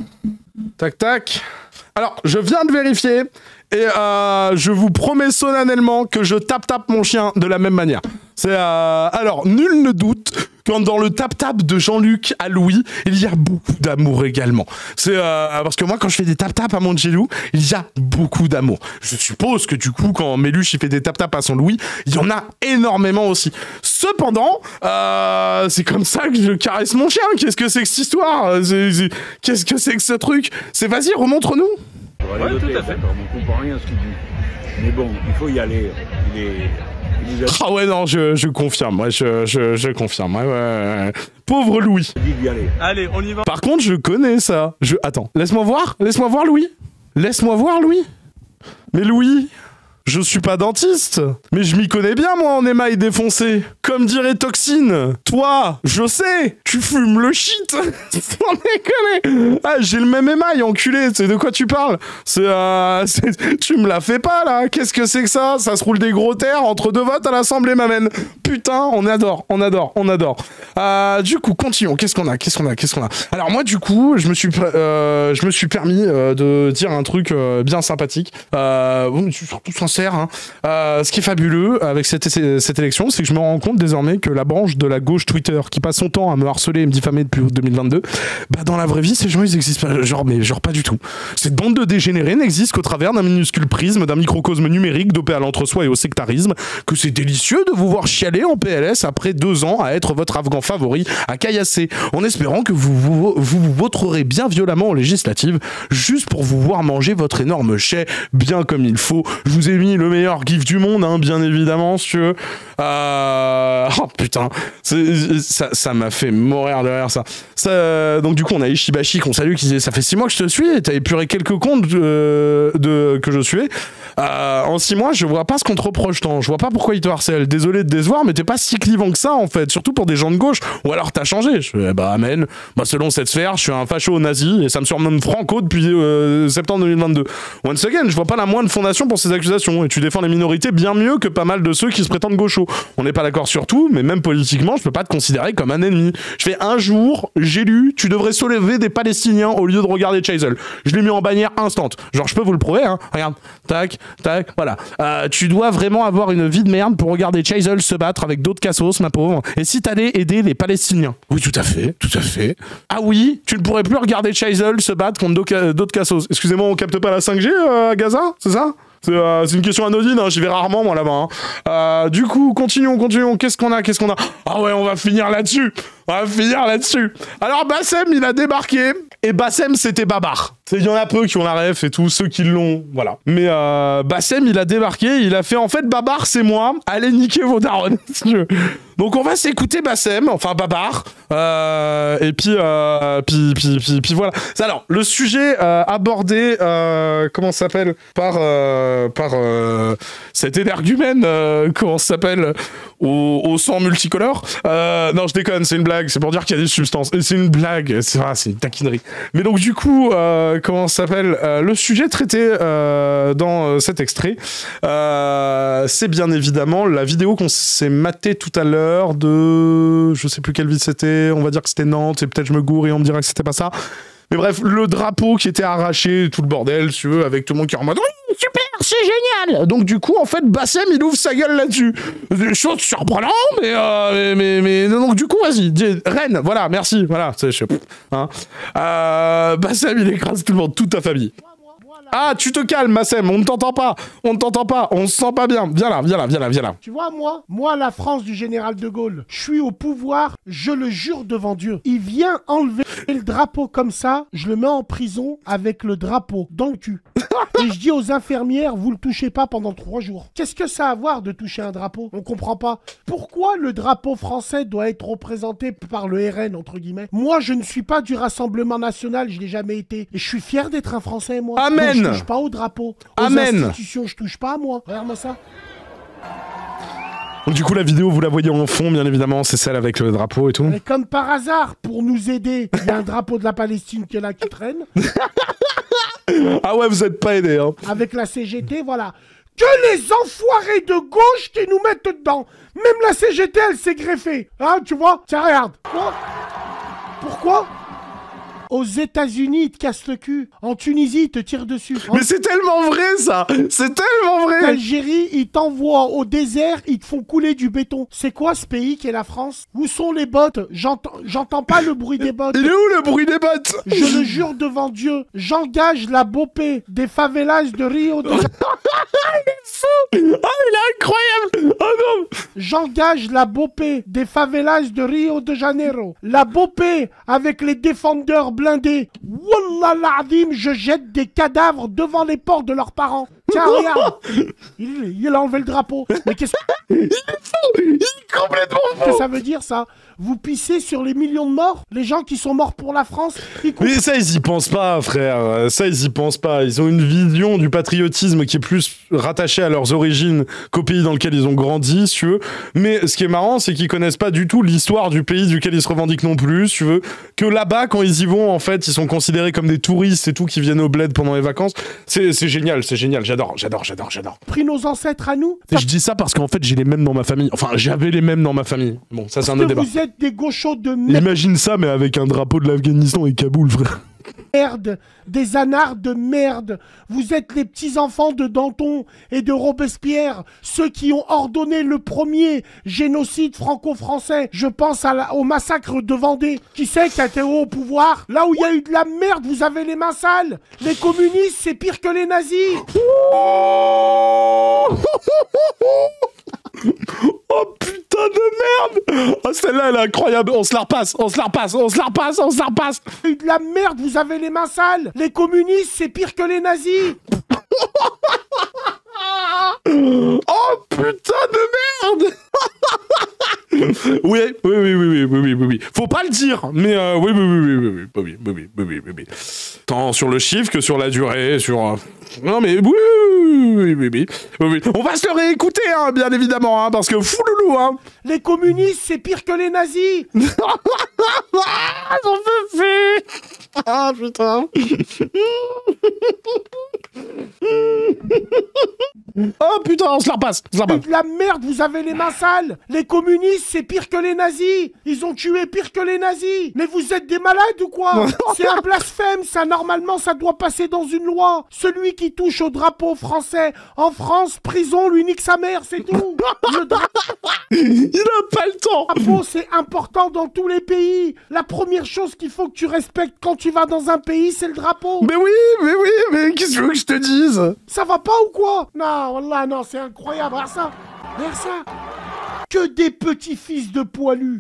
Tac, tac. Alors, je viens de vérifier et euh, je vous promets solennellement que je tape-tape mon chien de la même manière. C'est euh... Alors, nul ne doute quand dans le tap-tap de Jean-Luc à Louis, il y a beaucoup d'amour également. C'est euh, parce que moi, quand je fais des tap-tap à mon Gilou, il y a beaucoup d'amour. Je suppose que du coup, quand Méluche il fait des tap-tap à son Louis, il y en a énormément aussi. Cependant, euh, c'est comme ça que je caresse mon chien. Qu'est-ce que c'est que cette histoire? Qu'est-ce que c'est que ce truc? C'est vas-y, remontre-nous. Ouais, tout à fait. On comprend rien à ce qu'il dit. Mais bon, il faut y aller. Il est... Il a... Ah ouais, non, je, je confirme. Ouais, je, je, je confirme. Ouais, ouais, ouais. Pauvre Louis. Il dit d'y aller. Allez, on y va. Par contre, je connais ça. Je... Attends, laisse-moi voir. Laisse-moi voir, Louis. Laisse-moi voir, Louis. Mais Louis... Je suis pas dentiste, mais je m'y connais bien, moi, en émail défoncé. Comme dirait Toxine, toi, je sais, tu fumes le shit. Sans déconner. Ah, j'ai le même émail, enculé, c'est de quoi tu parles? C'est, euh, c'est... Tu me la fais pas, là. Qu'est-ce que c'est que ça? Ça se roule des gros terres entre deux votes à l'Assemblée, m'amène. Putain, on adore, on adore, on adore. Euh, du coup, continuons. Qu'est-ce qu'on a? Qu'est-ce qu'on a? Qu'est-ce qu'on a? Alors, moi, du coup, je me suis, euh, je me suis permis euh, de dire un truc euh, bien sympathique. Euh, bon, je suis surtout sincère. Hein. Euh, ce qui est fabuleux avec cette, cette élection, c'est que je me rends compte désormais que la branche de la gauche Twitter qui passe son temps à me harceler et me diffamer depuis deux mille vingt-deux, bah dans la vraie vie, ces gens ils existent pas, genre, mais genre pas du tout. Cette bande de dégénérés n'existe qu'au travers d'un minuscule prisme, d'un microcosme numérique dopé à l'entre-soi et au sectarisme, que c'est délicieux de vous voir chialer en P L S après deux ans à être votre Afghan favori à caillasser, en espérant que vous vous, vous, vous voterez bien violemment en législative, juste pour vous voir manger votre énorme chai bien comme il faut. Je vous ai mis le meilleur gif du monde, hein, bien évidemment, si tu veux. Euh... Oh putain, ça m'a fait mourir de rire, ça. ça. Donc du coup, on a Ishibashi qu'on salue, qui disait, ça fait six mois que je te suis et t'as épuré quelques comptes euh, de... que je suis. Euh, en six mois, je vois pas ce qu'on te reproche tant. Je vois pas pourquoi il te harcèle. Désolé de te décevoir, mais t'es pas si clivant que ça, en fait. Surtout pour des gens de gauche. Ou alors t'as changé. Je fais, bah amen. Bah selon cette sphère, je suis un facho nazi et ça me surnomme Franco depuis euh, septembre deux mille vingt-deux. Once again, je vois pas la moindre fondation pour ces accusations. Et tu défends les minorités bien mieux que pas mal de ceux qui se prétendent gauchos. On n'est pas d'accord sur tout, mais même politiquement, je peux pas te considérer comme un ennemi. Je fais un jour, j'ai lu, tu devrais soulever des Palestiniens au lieu de regarder Chazelle. Je l'ai mis en bannière instant. Genre, je peux vous le prouver, hein. Regarde. Tac. Tac, voilà. Euh, tu dois vraiment avoir une vie de merde pour regarder Chazelle se battre avec d'autres cassos, ma pauvre. Et si t'allais aider les Palestiniens? Oui, tout à fait, tout à fait. Ah oui, tu ne pourrais plus regarder Chazelle se battre contre d'autres cassos. Excusez-moi, on capte pas la cinq G euh, à Gaza, c'est ça? C'est euh, une question anodine, hein, j'y vais rarement moi là-bas. Hein. Euh, du coup, continuons, continuons. Qu'est-ce qu'on a, qu'est-ce qu'on a? Ah ouais, on va finir là-dessus. On va finir là-dessus. Alors Bassem, il a débarqué. Et Bassem, c'était Babar. Il y en a peu qui ont la ref et tout, ceux qui l'ont, voilà. Mais euh, Bassem, il a débarqué, il a fait en fait Babar, c'est moi. Allez niquer vos darons. Donc on va s'écouter Bassem, enfin Babar. Euh, et puis, euh, puis, puis, puis, puis voilà. Alors, le sujet euh, abordé, euh, comment ça s'appelle? Par, euh, par euh, cet énergumène, euh, comment ça s'appelle? Au, au sang multicolore. Euh, non, je déconne, c'est une blague. C'est pour dire qu'il y a des substances. Et c'est une blague. C'est ah, c'est une taquinerie. Mais donc, du coup, euh, comment ça s'appelle euh, le sujet traité euh, dans euh, cet extrait, euh, c'est bien évidemment la vidéo qu'on s'est matée tout à l'heure de... Je sais plus quelle ville c'était. On va dire que c'était Nantes. Et peut-être je me gourre et on me dira que c'était pas ça. Mais bref, le drapeau qui était arraché, tout le bordel, si tu veux, avec tout le monde qui est en mode oui, super, c'est génial. Donc du coup, en fait, Bassem, il ouvre sa gueule là-dessus. Des choses surprenantes, mais, euh, mais, mais, mais donc du coup, vas-y, Rennes, voilà, merci, voilà, c'est je sais pas, hein. Euh, Bassem, il écrase tout le monde, toute ta famille. Ah, tu te calmes, Bassem, on ne t'entend pas, on ne t'entend pas, on se sent pas bien. Viens là, viens là, viens là, viens là. Tu vois, moi, moi, la France du général de Gaulle, je suis au pouvoir, je le jure devant Dieu. Il vient enlever le drapeau comme ça, je le mets en prison avec le drapeau dans le cul. Et je dis aux infirmières, vous le touchez pas pendant trois jours. Qu'est-ce que ça a à voir de toucher un drapeau? On comprend pas. Pourquoi le drapeau français doit être représenté par le R N, entre guillemets? Moi, je ne suis pas du Rassemblement National, je l'ai jamais été. Et je suis fier d'être un Français, moi. Amen. Donc, je touche pas au drapeau. Aux Amen. institutions, je touche pas, moi. Regarde-moi ça. Donc, du coup, la vidéo, vous la voyez en fond, bien évidemment, c'est celle avec le drapeau et tout. Mais comme par hasard, pour nous aider, il y a un drapeau de la Palestine qui est là, qui traîne. Ah ouais, vous êtes pas aidés, hein. Avec la C G T, voilà. Que les enfoirés de gauche qui nous mettent dedans. Même la C G T, elle s'est greffée. Hein, tu vois? Tiens, regarde. Quoi? Pourquoi? Aux États-Unis, ils te cassent le cul. En Tunisie, ils te tirent dessus. En... Mais c'est tellement vrai, ça. C'est tellement vrai. Algérie, ils t'envoient au désert, ils te font couler du béton. C'est quoi ce pays qui est la France? Où sont les bottes? J'entends j'entends pas le bruit des bottes. Il est où le bruit des bottes? Je le jure devant Dieu, j'engage la Bopé des favelas de Rio de Janeiro. Il est fou. Oh, il est incroyable. Oh non. J'engage la Bopé des favelas de Rio de Janeiro. La Bopé avec les défendeurs blindés. Wallah l'azim, je jette des cadavres devant les portes de leurs parents. Tiens, regarde. Il, il a enlevé le drapeau. Mais qu'est-ce que... Il est fou. Il est complètement fou. Qu'est-ce que ça veut dire, ça? Vous pissez sur les millions de morts? Les gens qui sont morts pour la France? Mais ça, ils y pensent pas, frère. Ça, ils y pensent pas. Ils ont une vision du patriotisme qui est plus rattachée à leurs origines qu'au pays dans lequel ils ont grandi, si tu veux. Mais ce qui est marrant, c'est qu'ils connaissent pas du tout l'histoire du pays duquel ils se revendiquent non plus, si tu veux. Que là-bas, quand ils y vont, en fait, ils sont considérés comme des touristes et tout, qui viennent au bled pendant les vacances. C'est génial, c'est génial. J'adore, j'adore, j'adore, j'adore. Pris nos ancêtres à nous? Et je dis ça parce qu'en fait, j'ai les mêmes dans ma famille. Enfin, j'avais les mêmes dans ma famille. Bon, ça, c'est un autre débat. Vous êtes des gauchos de merde. Imagine ça, mais avec un drapeau de l'Afghanistan et Kaboul, frère. Merde, des anards de merde. Vous êtes les petits-enfants de Danton et de Robespierre, ceux qui ont ordonné le premier génocide franco-français. Je pense à la, au massacre de Vendée. Qui c'est qui a été au pouvoir? Là où il y a eu de la merde, vous avez les mains sales. Les communistes, c'est pire que les nazis. Oh putain de merde! Oh, celle-là, elle est incroyable. On se la repasse, on se la repasse, on se la repasse, on se la repasse. De la merde, vous avez les mains sales. Les communistes, c'est pire que les nazis. Oh putain de merde! Oui, oui, oui, oui, oui, oui, oui, oui. Faut pas le dire, mais euh, oui, oui, oui, oui, oui, oui, oui, oui, oui, oui, oui, oui. Tant sur le chiffre que sur la durée, sur... Euh... Non mais oui, oui, oui, oui, oui, oui. On va se le réécouter, hein, bien évidemment, hein, parce que fou loulou, hein. Les communistes, c'est pire que les nazis. Ah, j'en peux plus. Ah, putain. Oh putain, on se la repasse, on se la repasse. De la merde, vous avez les mains sales. Les communistes, c'est pire que les nazis. Ils ont tué pire que les nazis. Mais vous êtes des malades ou quoi? C'est un blasphème, ça. Normalement, ça doit passer dans une loi. Celui qui touche au drapeau français en France, prison, lui nique sa mère, c'est tout. Le dra... Il a pas le temps. Le drapeau, c'est important dans tous les pays. La première chose qu'il faut que tu respectes quand tu vas dans un pays, c'est le drapeau. Mais oui, mais oui, mais qu'est-ce que tu veux que je te dise? Ça va pas ou quoi? Non, wallah, non, c'est incroyable. Regarde ça. Regarde ça. Que des petits fils de poilus.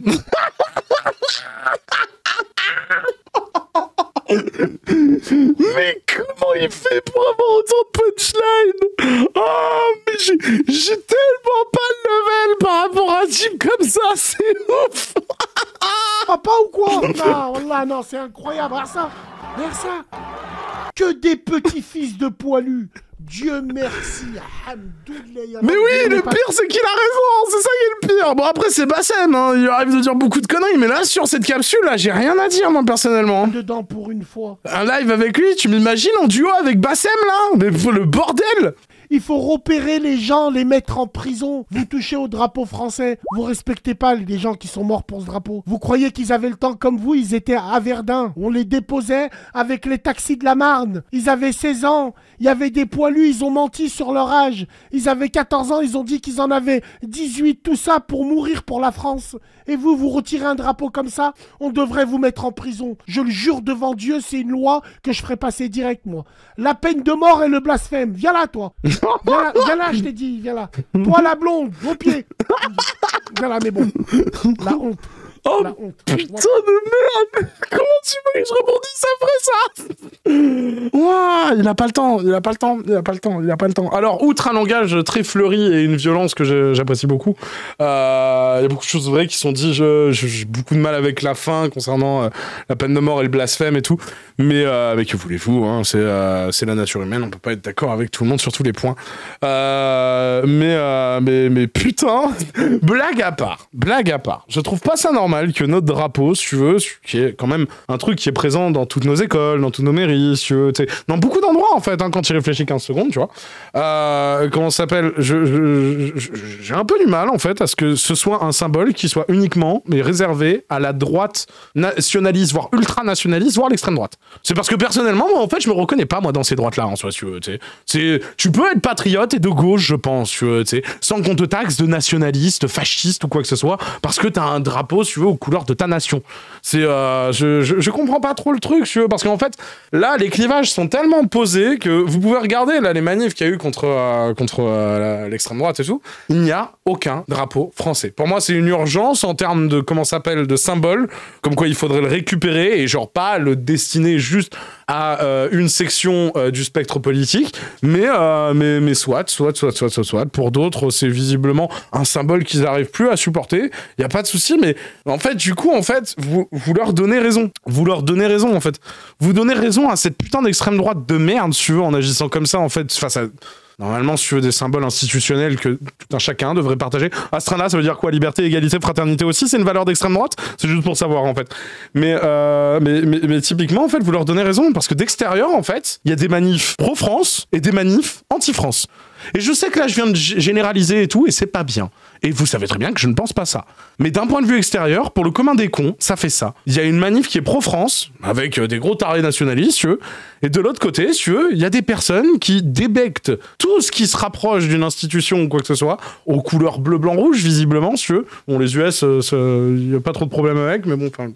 Mais comment il fait pour avoir autant de punchline? Oh, mais j'ai tellement pas de level par rapport à un type comme ça, c'est ouf. Papa ou quoi? Non, wallah, non, c'est incroyable. Regarde ça. Regarde ça. Que des petits fils de poilus. Dieu merci. Mais oui, le pire, c'est qu'il a raison. C'est ça qui est le pire. Bon, après, c'est Bassem, hein. Il arrive de dire beaucoup de conneries. Mais là, sur cette capsule, là, j'ai rien à dire, moi, personnellement. Dedans pour une fois. Un live avec lui, tu m'imagines en duo avec Bassem, là? Mais le bordel! Il faut repérer les gens, les mettre en prison. Vous touchez au drapeau français. Vous respectez pas les gens qui sont morts pour ce drapeau. Vous croyez qu'ils avaient le temps comme vous? Ils étaient à Verdun. On les déposait avec les taxis de la Marne. Ils avaient seize ans. Il y avait des poilus. Ils ont menti sur leur âge. Ils avaient quatorze ans. Ils ont dit qu'ils en avaient dix-huit. Tout ça pour mourir pour la France. Et vous, vous retirez un drapeau comme ça? On devrait vous mettre en prison. Je le jure devant Dieu, c'est une loi que je ferai passer direct, moi. La peine de mort et le blasphème. Viens là, toi. Viens là, viens là, je t'ai dit, viens là. Toi, la blonde, au pied. Viens là, mais bon. La honte. Oh La honte. putain de merde. Comment tu veux que je rebondisse après ça? Ouah, il a pas le temps, il a pas le temps, il a pas le temps, il a pas le temps. Alors, outre un langage très fleuri et une violence que j'apprécie beaucoup, euh, il y a beaucoup de choses vraies qui sont dites. J'ai beaucoup de mal avec la fin concernant euh, la peine de mort et le blasphème et tout. Mais, euh, mais que voulez-vous, hein, c'est euh, la nature humaine, on peut pas être d'accord avec tout le monde sur tous les points. Euh, mais, euh, mais, mais putain, blague à part, blague à part. Je trouve pas ça normal que notre drapeau, si tu veux, qui est quand même un truc qui est présent dans toutes nos écoles, dans toutes nos mairies, si tu veux, dans beaucoup d'endroits en fait, hein, quand tu réfléchis quinze secondes, tu vois. Euh, comment ça s'appelle? J'ai un peu du mal en fait à ce que ce soit un symbole qui soit uniquement, mais réservé à la droite nationaliste, voire ultranationaliste, voire l'extrême droite. C'est parce que personnellement, moi, en fait, je me reconnais pas, moi, dans ces droites-là, en soi, tu veux, tu sais. Tu peux être patriote et de gauche, je pense, tu veux, tu sais, sans qu'on te taxe de nationaliste, fasciste ou quoi que ce soit, parce que t'as un drapeau, tu veux, aux couleurs de ta nation. C'est, euh, je, je, je comprends pas trop le truc, tu veux, parce qu'en fait, là, les clivages sont tellement posés que vous pouvez regarder, là, les manifs qu'il y a eu contre, euh, contre euh, l'extrême droite et tout, il n'y a aucun drapeau français. Pour moi, c'est une urgence en termes de, comment ça s'appelle, de symbole, comme quoi il faudrait le récupérer et genre pas le destiner juste à euh, une section euh, du spectre politique, mais, euh, mais, mais soit, soit, soit, soit, soit, soit. Pour d'autres, c'est visiblement un symbole qu'ils n'arrivent plus à supporter. Il n'y a pas de souci, mais en fait, du coup, en fait, vous, vous leur donnez raison. Vous leur donnez raison, en fait. Vous donnez raison à cette putain d'extrême droite de merde, si tu veux, en agissant comme ça, en fait, face à... Normalement, si tu veux des symboles institutionnels que tout un chacun devrait partager. Astrana, ça veut dire quoi? Liberté, égalité, fraternité aussi, c'est une valeur d'extrême droite? C'est juste pour savoir, en fait. Mais, euh, mais, mais, mais typiquement, en fait, vous leur donnez raison, parce que d'extérieur, en fait, il y a des manifs pro-France et des manifs anti-France. Et je sais que là, je viens de généraliser et tout, et c'est pas bien. Et vous savez très bien que je ne pense pas ça. Mais d'un point de vue extérieur, pour le commun des cons, ça fait ça. Il y a une manif qui est pro-France, avec des gros tarés nationalistes, si tu veux. Et de l'autre côté, si tu veux, il y a des personnes qui débectent tout ce qui se rapproche d'une institution ou quoi que ce soit, aux couleurs bleu, blanc, rouge, visiblement, si tu veux. Bon, les U S, il n'y a pas trop de problème avec, mais bon, enfin...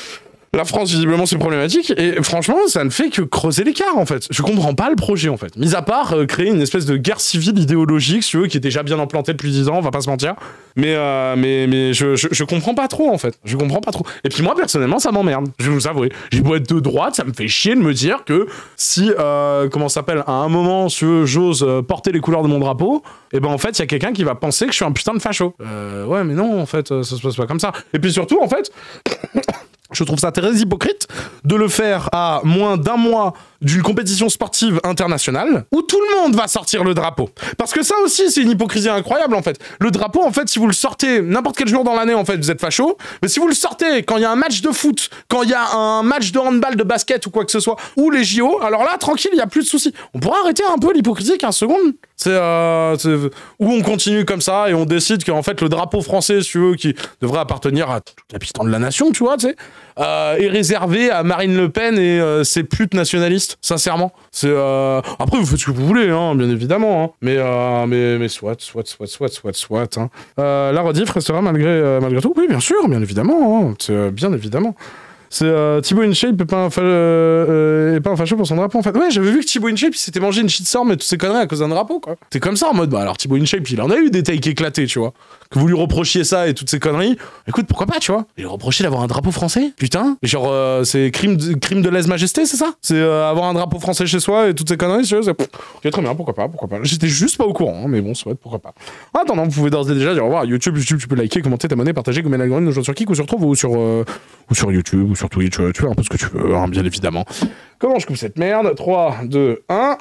La France, visiblement, c'est problématique. Et franchement, ça ne fait que creuser l'écart, en fait. Je comprends pas le projet, en fait. Mis à part euh, créer une espèce de guerre civile idéologique, si tu veux, qui est déjà bien implantée depuis dix ans, on va pas se mentir. Mais, euh, mais, mais je, je, je comprends pas trop, en fait. Je comprends pas trop. Et puis moi, personnellement, ça m'emmerde. Je vais vous avouer. J'ai beau être de droite, ça me fait chier de me dire que si, euh, comment ça s'appelle, à un moment, si j'ose euh, porter les couleurs de mon drapeau, et ben en fait, il y a quelqu'un qui va penser que je suis un putain de facho. Euh, ouais, mais non, en fait, euh, ça se passe pas comme ça. Et puis surtout, en fait... Je trouve ça très hypocrite de le faire à moins d'un mois d'une compétition sportive internationale où tout le monde va sortir le drapeau. Parce que ça aussi, c'est une hypocrisie incroyable, en fait. Le drapeau, en fait, si vous le sortez n'importe quel jour dans l'année, en fait, vous êtes facho. Mais si vous le sortez quand il y a un match de foot, quand il y a un match de handball, de basket ou quoi que ce soit, ou les J O, alors là, tranquille, il n'y a plus de soucis. On pourra arrêter un peu l'hypocrisie quinze secondes. C'est euh, où on continue comme ça et on décide qu'en fait, le drapeau français, si tu veux, qui devrait appartenir à toute l'habitant de la nation, tu vois, tu sais, euh, est réservé à Marine Le Pen et euh, ses putes nationalistes. Sincèrement, c'est euh... après vous faites ce que vous voulez, hein, bien évidemment, hein. mais euh, mais mais soit, soit, soit, soit, soit, soit. Hein. Euh, la rediff restera malgré euh, malgré tout, oui, bien sûr, bien évidemment, hein. C'est euh, bien évidemment. C'est euh, Thibaut InShape est pas un fa... euh, est pas un facho pour son drapeau en fait. Ouais, j'avais vu que Thibaut InShape il s'était mangé une shitstorm et toutes ces conneries à cause d'un drapeau quoi. T'es comme ça en mode bah alors Thibaut InShape il en a eu des takes éclatés, tu vois. Que vous lui reprochiez ça et toutes ces conneries. Écoute, pourquoi pas, tu vois. Et lui reprocher d'avoir un drapeau français, putain. Genre euh, c'est crime de, crime de lèse-majesté, c'est ça? C'est euh, avoir un drapeau français chez soi et toutes ces conneries, tu vois. Ok, très bien, pourquoi pas, pourquoi pas. J'étais juste pas au courant, hein, mais bon, soit, pourquoi pas. En attendant, vous pouvez d'ores et déjà dire au revoir. YouTube, YouTube, tu peux liker, commenter, t'abonner, partager, commenter l'algorithme, nous jouons sur Kik ou sur Trouve ou sur euh, ou sur YouTube ou sur Twitch, tu fais un peu ce que tu veux, hein, bien évidemment. Comment je coupe cette merde? trois, deux, un.